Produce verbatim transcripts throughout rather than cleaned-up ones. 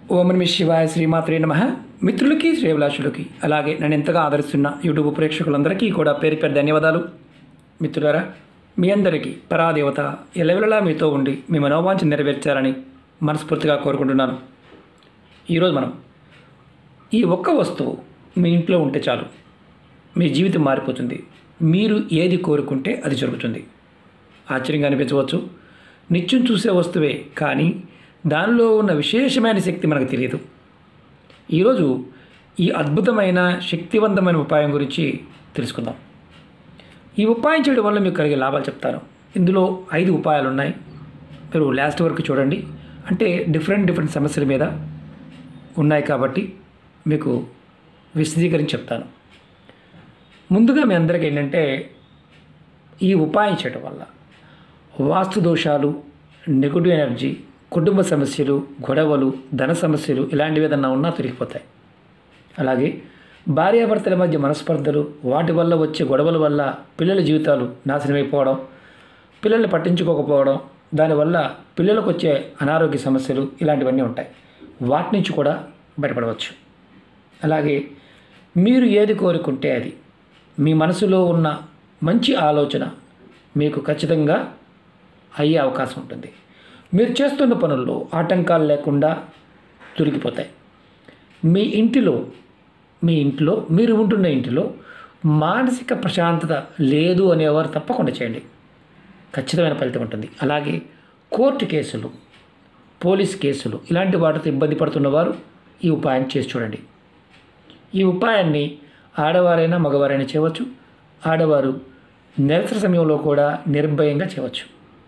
ఓం నమః శివాయ శ్రీమాత్రే నమః. మిత్రులకి శ్రేయభిలాషులకి అలాగే నన్ను ఎంతగా ఆదరిస్తున్న యూట్యూబ్ ప్రేక్షకులందరికీ కూడా పేరు పేరు ధన్యవాదాలు. మిత్రులారా, మీ అందరికీ పరాదేవత ఎల్లవెల్లలా మీతో ఉండి మీ మనోవాంఛ నెరవేర్చాలని మనస్ఫూర్తిగా కోరుకుంటున్నాను. ఈరోజు మనం ఈ ఒక్క వస్తువు మీ ఇంట్లో ఉంటే చాలు, మీ జీవితం మారిపోతుంది. మీరు ఏది కోరుకుంటే అది జరుగుతుంది. ఆశ్చర్యంగా అనిపించవచ్చు, నిత్యం చూసే వస్తువే కానీ దానిలో ఉన్న విశేషమైన శక్తి మనకు తెలియదు. ఈరోజు ఈ అద్భుతమైన శక్తివంతమైన ఉపాయం గురించి తెలుసుకుందాం. ఈ ఉపాయం చేయడం వల్ల మీకు కలిగే లాభాలు చెప్తాను. ఇందులో ఐదు ఉపాయాలు ఉన్నాయి. మీరు లాస్ట్ వరకు చూడండి. అంటే డిఫరెంట్ డిఫరెంట్ సమస్యల మీద ఉన్నాయి కాబట్టి మీకు విశదీకరించి చెప్తాను. ముందుగా మీ అందరికీ ఏంటంటే, ఈ ఉపాయం చేయడం వల్ల వాస్తు దోషాలు, నెగటివ్ ఎనర్జీ, కుటుంబ సమస్యలు, గొడవలు, ధన సమస్యలు ఇలాంటివి ఏదన్నా ఉన్నా తొలగిపోతాయి. అలాగే భార్యాభర్తల మధ్య మనస్పర్ధలు, వాటి వల్ల వచ్చే గొడవల వల్ల పిల్లల జీవితాలు నాశనమైపోవడం, పిల్లల్ని పట్టించుకోకపోవడం, దానివల్ల పిల్లలకు వచ్చే అనారోగ్య సమస్యలు ఇలాంటివన్నీ ఉంటాయి. వాటి నుంచి కూడా బయటపడవచ్చు. అలాగే మీరు ఏది కోరుకుంటే అది, మీ మనసులో ఉన్న మంచి ఆలోచన మీకు ఖచ్చితంగా అయ్యే అవకాశం ఉంటుంది. మీరు చేస్తున్న పనుల్లో ఆటంకాలు లేకుండా తొలగిపోతాయి. మీ ఇంటిలో మీ ఇంట్లో మీరు ఉంటున్న ఇంటిలో మానసిక ప్రశాంతత లేదు అనేవారు తప్పకుండా చేయండి, ఖచ్చితమైన ఫలితం ఉంటుంది. అలాగే కోర్టు కేసులు, పోలీస్ కేసులు ఇలాంటి వాటితో ఇబ్బంది పడుతున్నవారు ఈ ఉపాయం చేసి చూడండి. ఈ ఉపాయాన్ని ఆడవారైనా మగవారైనా చేయవచ్చు. ఆడవారు నెలసరి సమయంలో కూడా నిర్భయంగా చేయవచ్చు.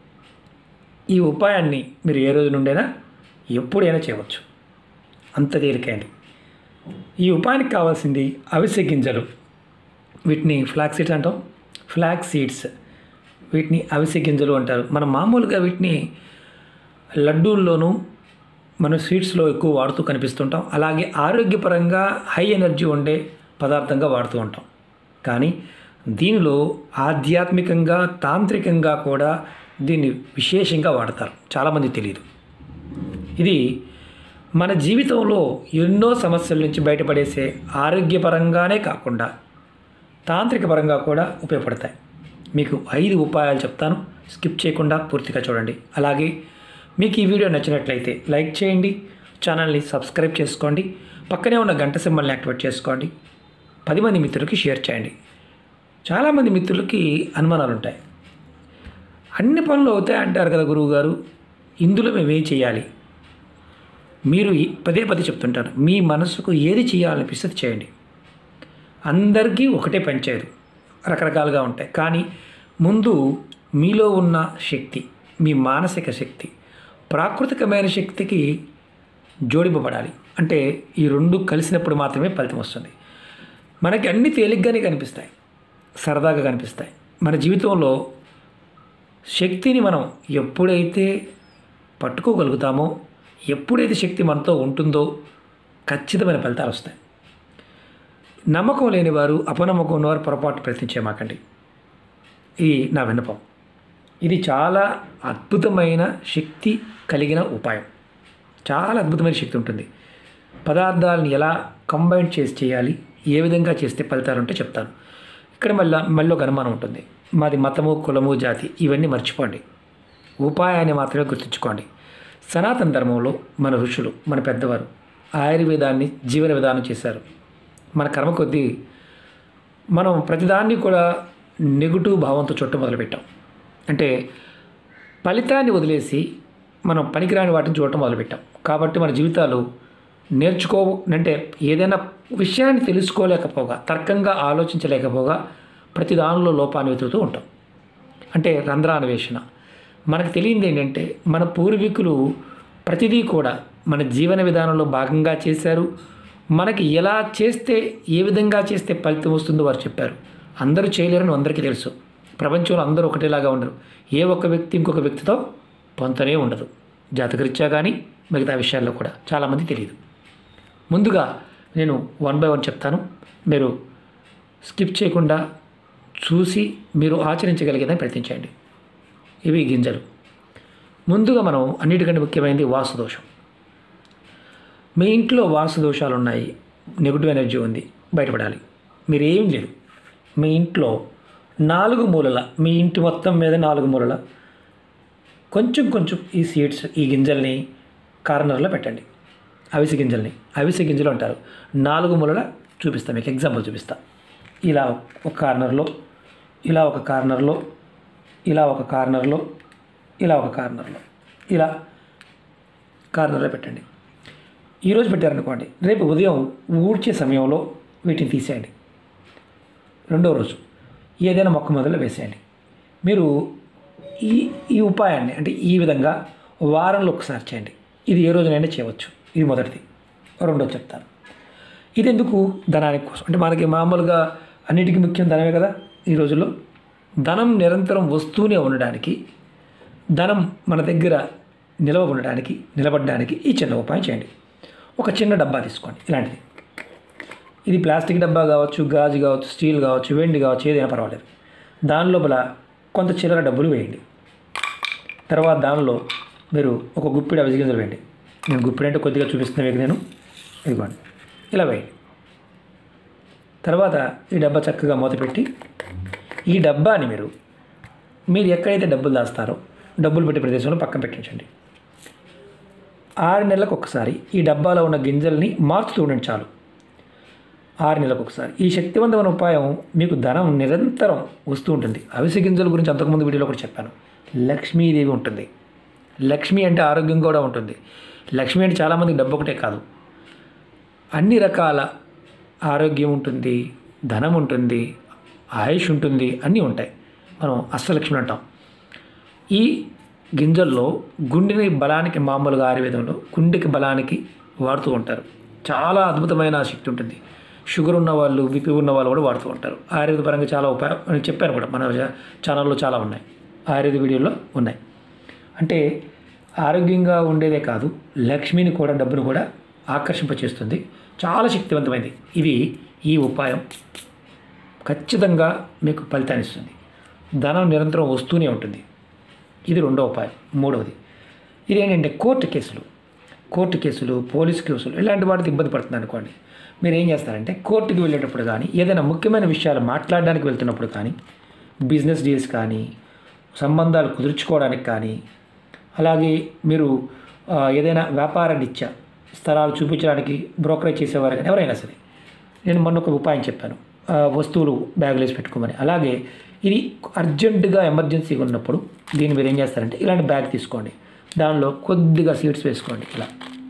ఈ ఉపాయాన్ని మీరు ఏ రోజు నుండైనా ఎప్పుడైనా చేయవచ్చు, అంత తేలికండి. ఈ ఉపాయానికి కావాల్సింది అవిసె గింజలు. వీటిని ఫ్లాక్స్ సీడ్స్ అంటాం. ఫ్లాక్స్ సీడ్స్ వీటిని అవిసె గింజలు అంటారు. మనం మామూలుగా వీటిని లడ్డూల్లోనూ మనం స్వీట్స్లో ఎక్కువ వాడుతూ కనిపిస్తుంటాం. అలాగే ఆరోగ్యపరంగా హై ఎనర్జీ ఉండే పదార్థంగా వాడుతూ ఉంటాం. కానీ దీనిలో ఆధ్యాత్మికంగా, తాంత్రికంగా కూడా దీన్ని విశేషంగా వాడతారు. చాలామంది తెలియదు. ఇది మన జీవితంలో ఎన్నో సమస్యల నుంచి బయటపడేసే ఆరోగ్యపరంగానే కాకుండా తాంత్రిక పరంగా కూడా ఉపయోగపడతాయి. మీకు ఐదు ఉపాయాలు చెప్తాను, స్కిప్ చేయకుండా పూర్తిగా చూడండి. అలాగే మీకు ఈ వీడియో నచ్చినట్లయితే లైక్ చేయండి, ఛానల్ని సబ్స్క్రైబ్ చేసుకోండి, పక్కనే ఉన్న గంట సింబల్ని యాక్టివేట్ చేసుకోండి, పది మంది మిత్రులకి షేర్ చేయండి. చాలామంది మిత్రులకి అనుమానాలు ఉంటాయి. అన్ని పనులు అవుతాయి అంటారు కదా గురువు గారు, ఇందులో మేము ఏం చేయాలి? మీరు పదే పదే చెప్తుంటారు, మీ మనసుకు ఏది చేయాలనిపిస్తుంది చేయండి. అందరికీ ఒకటే పనిచేయదు, రకరకాలుగా ఉంటాయి. కానీ ముందు మీలో ఉన్న శక్తి, మీ మానసిక శక్తి ప్రాకృతికమైన శక్తికి జోడింపబడాలి. అంటే ఈ రెండు కలిసినప్పుడు మాత్రమే ఫలితం వస్తుంది. మనకి అన్ని తేలిగ్గానే కనిపిస్తాయి, సరదాగా కనిపిస్తాయి. మన జీవితంలో శక్తిని మనం ఎప్పుడైతే పట్టుకోగలుగుతామో, ఎప్పుడైతే శక్తి మనతో ఉంటుందో ఖచ్చితమైన ఫలితాలు వస్తాయి. నమ్మకం లేనివారు, అపనమ్మకం ఉన్నవారు పొరపాటు ప్రయత్నించేమాకండి. ఇది నా విన్నపం. ఇది చాలా అద్భుతమైన శక్తి కలిగిన ఉపాయం. చాలా అద్భుతమైన శక్తి ఉంటుంది. పదార్థాలను ఎలా కంబైన్ చేసి చేయాలి, ఏ విధంగా చేస్తే ఫలితాలు ఉంటే చెప్తాను. ఇక్కడ మళ్ళీ మళ్ళీ ఒక అనుమానం ఉంటుంది, మాది మతము, కులము, జాతి ఇవన్నీ మర్చిపోండి. ఉపాయాన్ని మాత్రమే గుర్తుంచుకోండి. సనాతన ధర్మంలో మన ఋషులు, మన పెద్దవారు ఆయుర్వేదాన్ని జీవన విధానం చేశారు. మన కర్మ కొద్దీ మనం ప్రతిదాన్ని కూడా నెగిటివ్ భావంతో చుట్ట మొదలుపెట్టాం. అంటే ఫలితాన్ని వదిలేసి మనం పనికిరాని వాటిని చూడటం మొదలుపెట్టాం. కాబట్టి మన జీవితాలు నేర్చుకో అంటే ఏదైనా విషయాన్ని తెలుసుకోలేకపోగా, తర్కంగా ఆలోచించలేకపోగా ప్రతి దానిలో లోపాన్ని వెతుకుతూ ఉంటాం. అంటే రంధ్రాన్వేషణ. మనకు తెలియంది ఏంటంటే, మన పూర్వీకులు ప్రతిదీ కూడా మన జీవన విధానంలో భాగంగా చేశారు. మనకి ఎలా చేస్తే, ఏ విధంగా చేస్తే ఫలితం వస్తుందో వారు చెప్పారు. అందరూ చేయలేరని అందరికీ తెలుసు. ప్రపంచంలో అందరూ ఒకటేలాగా ఉండరు. ఏ ఒక్క వ్యక్తి ఇంకొక వ్యక్తితో పొంతనే ఉండదు, జాతకరీత్యా కానీ మిగతా విషయాల్లో కూడా చాలామంది తెలియదు. ముందుగా నేను వన్ బై వన్ చెప్తాను, మీరు స్కిప్ చేయకుండా చూసి మీరు ఆచరించగలిగేదని ప్రయత్నించండి. ఇవి గింజలు. ముందుగా మనం అన్నిటికంటే ముఖ్యమైనది వాస్తు దోషం. మీ ఇంట్లో వాస్తు దోషాలు ఉన్నాయి, నెగిటివ్ ఎనర్జీ ఉంది, బయటపడాలి. మీరు ఏం లేదు, మీ ఇంట్లో నాలుగు మూలల, మీ ఇంటి మొత్తం మీద నాలుగు మూలల కొంచెం కొంచెం ఈ సీడ్స్, ఈ గింజల్ని కార్నర్లో పెట్టండి. అవిసె గింజల్ని, అవిసె గింజలు అంటారు. నాలుగు మూలల చూపిస్తా, మీకు ఎగ్జాంపుల్ చూపిస్తా. ఇలా ఒక కార్నర్లో, ఇలా ఒక కార్నర్లో, ఇలా ఒక కార్నర్లో, ఇలా ఒక కార్నర్లో, ఇలా కార్నర్లో పెట్టండి. ఈరోజు పెట్టారనుకోండి, రేపు ఉదయం ఊడ్చే సమయంలో వీటిని తీసేయండి. రెండో రోజు ఏదైనా మొక్క మొదలు వేసేయండి. మీరు ఈ ఈ ఉపాయాన్ని అంటే ఈ విధంగా వారంలో ఒకసారి చేయండి. ఇది ఏ రోజునైనా చేయవచ్చు. ఇది మొదటిది. రెండోది చెప్తాను. ఇది ఎందుకు? ధనానికి కోసం. అంటే మనకి మామూలుగా అన్నిటికీ ముఖ్యం ధనమే కదా. ఈ రోజుల్లో ధనం నిరంతరం వస్తూనే ఉండడానికి, ధనం మన దగ్గర నిలవ ఉండడానికి, నిలబడడానికి ఈ చిన్న ఉపాయం చేయండి. ఒక చిన్న డబ్బా తీసుకోండి. ఇలాంటిది, ఇది ప్లాస్టిక్ డబ్బా కావచ్చు, గాజు కావచ్చు, స్టీల్ కావచ్చు, వెండి కావచ్చు, ఏదైనా పర్వాలేదు. దాని లోపల కొంత చిల్లర డబ్బులు వేయండి. తర్వాత దానిలో మీరు ఒక గుప్పిడి అవిసె గింజలు వేయండి. నేను గుప్పిడి అంటే కొద్దిగా చూపిస్తున్నా మీకు నేను. ఇదిగోండి, ఇలా వేయండి. తర్వాత ఈ డబ్బా చక్కగా మూత పెట్టి, ఈ డబ్బాని మీరు మీరు ఎక్కడైతే డబ్బులు దాస్తారో డబ్బులు పెట్టే ప్రదేశంలో పక్కన పెట్టించండి. ఆరు నెలలకు ఒకసారి ఈ డబ్బాలో ఉన్న గింజల్ని మార్చుతూ ఉండండి చాలు. ఆరు నెలలకు ఒకసారి. ఈ శక్తివంతమైన ఉపాయం మీకు ధనం నిరంతరం వస్తూ ఉంటుంది. అవిసె గింజల గురించి అంతకుముందు వీడియోలో కూడా చెప్పాను. లక్ష్మీదేవి ఉంటుంది. లక్ష్మి అంటే ఆరోగ్యం కూడా ఉంటుంది. లక్ష్మి అంటే చాలామందికి డబ్బు ఒకటే కాదు, అన్ని రకాల ఆరోగ్యం ఉంటుంది, ధనం ఉంటుంది, ఆయుష్ ఉంటుంది, అన్నీ ఉంటాయి. మనం అష్టలక్ష్మి అంటాం. ఈ గింజల్లో గుండెని బలానికి, మామూలుగా ఆయుర్వేదంలో గుండెకి బలానికి వాడుతూ ఉంటారు. చాలా అద్భుతమైన శక్తి ఉంటుంది. షుగర్ ఉన్న వాళ్ళు, బీపీ ఉన్న వాళ్ళు కూడా వాడుతూ ఉంటారు. ఆయుర్వేద పరంగా చాలా ఉపాయం అని చెప్పాను కూడా, మన ఛానల్లో చాలా ఉన్నాయి, ఆయుర్వేద వీడియోలో ఉన్నాయి. అంటే ఆరోగ్యంగా ఉండేదే కాదు, లక్ష్మిని కూడా, డబ్బును కూడా ఆకర్షింపచేస్తుంది. చాలా శక్తివంతమైనది. ఇది ఈ ఉపాయం ఖచ్చితంగా మీకు ఫలితాన్ని ఇస్తుంది. ధనం నిరంతరం వస్తూనే ఉంటుంది. ఇది రెండో ఉపాయం. మూడవది ఇదేంటంటే కోర్టు కేసులు, కోర్టు కేసులు, పోలీసు కేసులు, ఇలాంటి వాటికి ఇబ్బంది పడుతుంది అనుకోండి. మీరు ఏం చేస్తారంటే కోర్టుకి వెళ్ళేటప్పుడు కానీ, ఏదైనా ముఖ్యమైన విషయాలు మాట్లాడడానికి వెళ్తున్నప్పుడు కానీ, బిజినెస్ డీల్స్ కానీ, సంబంధాలు కుదుర్చుకోవడానికి కానీ, అలాగే మీరు ఏదైనా వ్యాపార నిత్య స్థలాలు చూపించడానికి బ్రోకరేజ్ చేసేవారు కానీ ఎవరైనా సరే, నేను మొన్న ఒక ఉపాయం చెప్పాను, వస్తువులు బ్యాగులు వేసి పెట్టుకోమని. అలాగే ఇది అర్జెంటుగా ఎమర్జెన్సీగా ఉన్నప్పుడు దీన్ని మీరు ఏం చేస్తారంటే ఇలాంటి బ్యాగ్ తీసుకోండి. దానిలో కొద్దిగా సీడ్స్ వేసుకోండి. ఇలా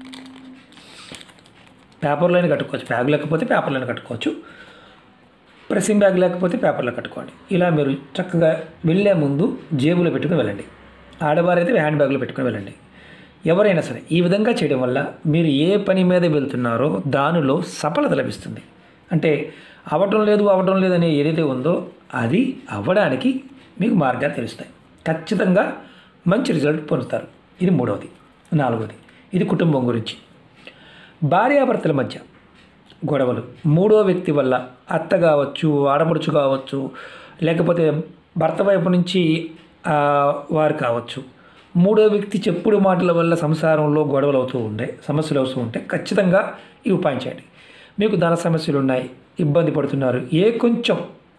పేపర్లోనే కట్టుకోవచ్చు, బ్యాగ్ లేకపోతే పేపర్లోనే కట్టుకోవచ్చు, ప్రెస్సింగ్ బ్యాగ్ లేకపోతే పేపర్లో కట్టుకోండి. ఇలా మీరు చక్కగా వెళ్ళే ముందు జేబులో పెట్టుకుని వెళ్ళండి. ఆడవారైతే హ్యాండ్ బ్యాగ్లో పెట్టుకుని వెళ్ళండి. ఎవరైనా సరే ఈ విధంగా చేయడం వల్ల మీరు ఏ పని మీద వెళ్తున్నారో దానిలో సఫలత లభిస్తుంది. అంటే అవ్వటం లేదు అవ్వటం లేదని ఏదైతే ఉందో అది అవ్వడానికి మీకు మార్గాలు తెలుస్తాయి. ఖచ్చితంగా మంచి రిజల్ట్ పొందుతారు. ఇది మూడవది. నాలుగవది ఇది కుటుంబం గురించి. భార్యాభర్తల మధ్య గొడవలు, మూడో వ్యక్తి వల్ల, అత్త కావచ్చు, ఆడపడుచు కావచ్చు, లేకపోతే భర్త వైపు నుంచి వారు కావచ్చు, మూడో వ్యక్తి చెప్పుడు మాటల వల్ల సంసారంలో గొడవలు అవుతూ ఉండే, సమస్యలు అవుతూ ఉంటే ఖచ్చితంగా ఈ ఉపాయం చేయండి. మీకు ధన సమస్యలు ఉన్నాయి, ఇబ్బంది పడుతున్నారు, ఏ కొంచెం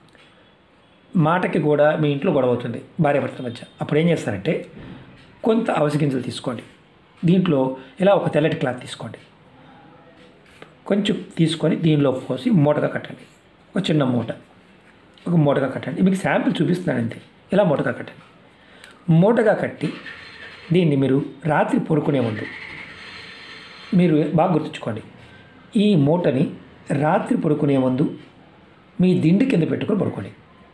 మాటకి కూడా మీ ఇంట్లో గొడవ అవుతుంది భార్యాభర్తల మధ్య, అప్పుడు ఏం చేస్తారంటే కొంత అవిసె గింజలు తీసుకోండి. దీంట్లో ఇలా ఒక తెల్లటి క్లాత్ తీసుకోండి, కొంచెం తీసుకొని దీనిలో పోసి మూటగా కట్టండి. ఒక చిన్న మూట, ఒక మూటగా కట్టండి. మీకు శాంపిల్ చూపిస్తున్నాను అంతే. ఇలా మూటగా కట్టండి. మూటగా కట్టి దీన్ని మీరు రాత్రి పడుకునే ముందు మీరు బాగా గుర్తుంచుకోండి, ఈ మూటని రాత్రి పడుకునే ముందు మీ దిండు కింద పెట్టుకొని పడుకోండి.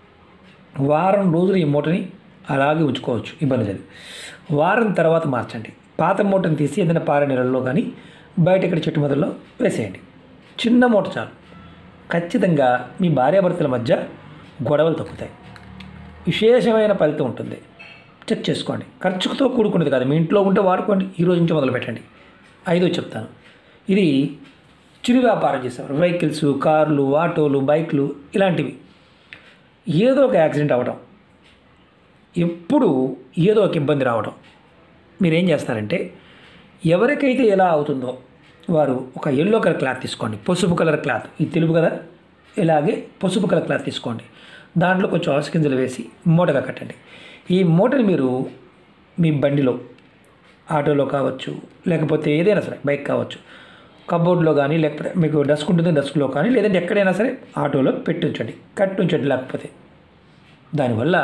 వారం రోజులు ఈ మూటని అలాగే ఉంచుకోవచ్చు, ఇబ్బంది లేదు. వారం తర్వాత మార్చండి. పాత మూటను తీసి ఏదైనా పారే నీళ్ళల్లో కానీ బయట ఇక్కడ చెట్టు మొదల్లో వేసేయండి. చిన్న మూట చాలు. ఖచ్చితంగా మీ భార్యాభర్తల మధ్య గొడవలు తగ్గుతాయి. విశేషమైన ఫలితం ఉంటుంది. చెక్ చేసుకోండి. ఖర్చుతో కూడుకునేది కాదు, మీ ఇంట్లో ఉంటే వాడుకోండి. ఈ రోజు నుంచి మొదలు పెట్టండి. ఐదో చెప్తాను. ఇది చిరు వ్యాపారం చేసేవారు, వెహికల్స్, కార్లు, ఆటోలు, బైక్లు ఇలాంటివి. ఏదో ఒక యాక్సిడెంట్ అవ్వడం, ఎప్పుడు ఏదో ఒక ఇబ్బంది రావడం, మీరేం చేస్తారంటే ఎవరికైతే ఎలా అవుతుందో వారు ఒక ఎల్లో కలర్ క్లాత్ తీసుకోండి, పసుపు కలర్ క్లాత్, ఇది తెలుపు కదా, ఇలాగే పసుపు కలర్ క్లాత్ తీసుకోండి. దాంట్లో కొంచెం ఆసు గింజలు వేసి మూటగా కట్టండి. ఈ మూటని మీరు మీ బండిలో, ఆటోలో కావచ్చు, లేకపోతే ఏదైనా సరే బైక్ కావచ్చు, కబోర్డ్లో కానీ, లేకపోతే మీకు డస్క్ ఉంటుంది డస్క్లో కానీ, లేదంటే ఎక్కడైనా సరే ఆటోలో పెట్టి ఉంచండి, కట్టి ఉంచండి. లేకపోతే దానివల్ల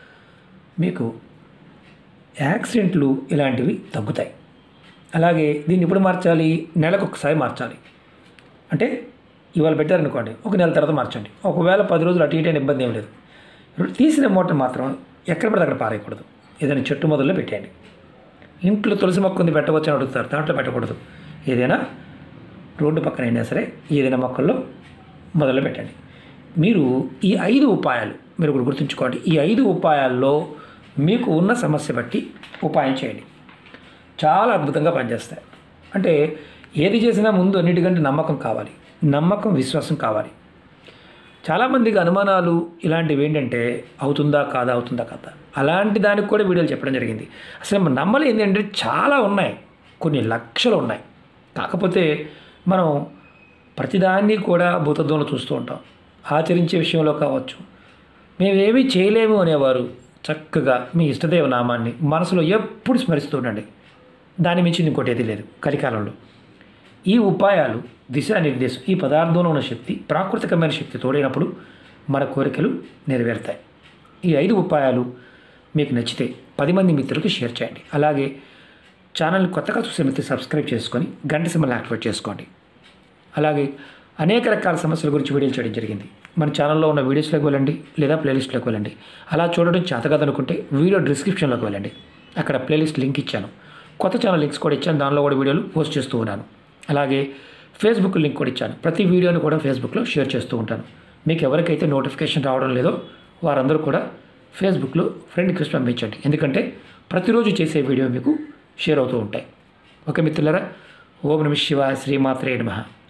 మీకు యాక్సిడెంట్లు ఇలాంటివి తగ్గుతాయి. అలాగే దీన్ని ఎప్పుడు మార్చాలి? నెలకు ఒకసారి మార్చాలి. అంటే ఇవాళ పెట్టారనుకోండి, ఒక నెల తర్వాత మార్చండి. ఒకవేళ పది రోజులు అటు ఇటు అయిన ఇబ్బంది ఏం లేదు. తీసిన మూటను మాత్రం ఎక్కడ పడితే అక్కడ పారేయకూడదు. ఏదైనా చెట్టు మొదల్లో పెట్టేయండి. ఇంట్లో తులసి మొక్క ఉంది పెట్టవచ్చు అని అడుగుతారు, దాంట్లో పెట్టకూడదు. ఏదైనా రోడ్డు పక్కన అయినా సరే ఏదైనా మొక్కల్లో మొదలు పెట్టండి. మీరు ఈ ఐదు ఉపాయాలు మీరు కూడా గుర్తుంచుకోండి. ఈ ఐదు ఉపాయాల్లో మీకు ఉన్న సమస్య బట్టి ఉపాయం చేయండి, చాలా అద్భుతంగా పనిచేస్తాయి. అంటే ఏది చేసినా ముందు అన్నిటికంటే నమ్మకం కావాలి, నమ్మకం విశ్వాసం కావాలి. చాలామందికి అనుమానాలు ఇలాంటివి ఏంటంటే అవుతుందా కాదా అవుతుందా కాదా, అలాంటి దానికి కూడా వీడియోలు చెప్పడం జరిగింది. అసలు నమ్మలేంది అంటే చాలా ఉన్నాయి, కొన్ని లక్షలు ఉన్నాయి. కాకపోతే మనం ప్రతిదాన్ని కూడా భూతద్దంలో చూస్తూ ఉంటాం. ఆచరించే విషయంలో కావచ్చు, మేమేమీ చేయలేము అనేవారు చక్కగా మీ ఇష్టదేవ నామాన్ని మనసులో ఎప్పుడు స్మరిస్తూ ఉండండి. దాని మించి ఇంకోటి ఏది లేదు కలికాలంలో. ఈ ఉపాయాలు దిశానిర్దేశం, ఈ పదార్థంలో ఉన్న శక్తి ప్రాకృతికమైన శక్తి తోడైనప్పుడు మన కోరికలు నెరవేరుతాయి. ఈ ఐదు ఉపాయాలు మీకు నచ్చితే పది మంది మిత్రులకు షేర్ చేయండి. అలాగే ఛానల్ని కొత్తగా చూసే మిత్రులు సబ్స్క్రైబ్ చేసుకొని గంట సింబల్ని యాక్టివేట్ చేసుకోండి. అలాగే అనేక రకాల సమస్యల గురించి వీడియోలు చేయడం జరిగింది. మన ఛానల్లో ఉన్న వీడియోస్లోకి వెళ్ళండి, లేదా ప్లేలిస్ట్లోకి వెళ్ళండి. అలా చూడడం చేతకాదనుకుంటే వీడియో డిస్క్రిప్షన్లోకి వెళ్ళండి, అక్కడ ప్లేలిస్ట్ లింక్ ఇచ్చాను. కొత్త ఛానల్ లింక్స్ కూడా ఇచ్చాను, దానిలో కూడా వీడియోలు పోస్ట్ చేస్తూ ఉన్నాను. అలాగే ఫేస్బుక్ లింక్ కూడా ఇచ్చాను, ప్రతి వీడియోని కూడా ఫేస్బుక్లో షేర్ చేస్తూ ఉంటాను. మీకు ఎవరికైతే నోటిఫికేషన్ రావడం లేదో వారందరూ కూడా ఫేస్బుక్లో ఫ్రెండ్ రిక్వెస్ట్ పంపించండి, ఎందుకంటే ప్రతిరోజు చేసే వీడియో మీకు షేర్ అవుతూ ఉంటాయి. ఓకే మిత్రులారా, ఓం నమః శివాయ, శ్రీమాత్రే నమః.